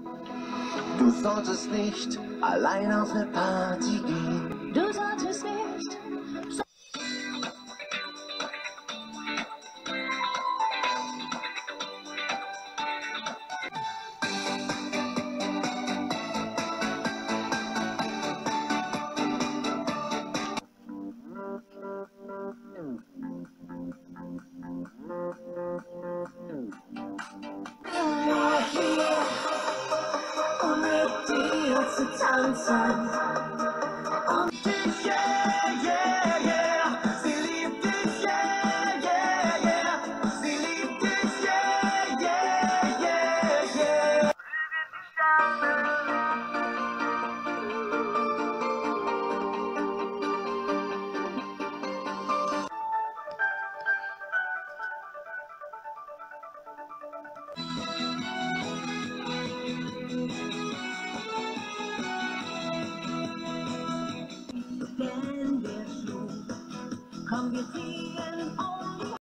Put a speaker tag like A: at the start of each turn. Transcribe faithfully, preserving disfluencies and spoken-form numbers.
A: Du solltest nicht allein auf eine Party gehen.
B: Du solltest nicht.
C: Um mit dir zu tanzen. Und dich, yeah, yeah, yeah. Sie liebt dich, yeah, yeah, yeah. Sie liebt dich, yeah, yeah, yeah, yeah. Wenn der Schuh, komm, wir ziehen auf.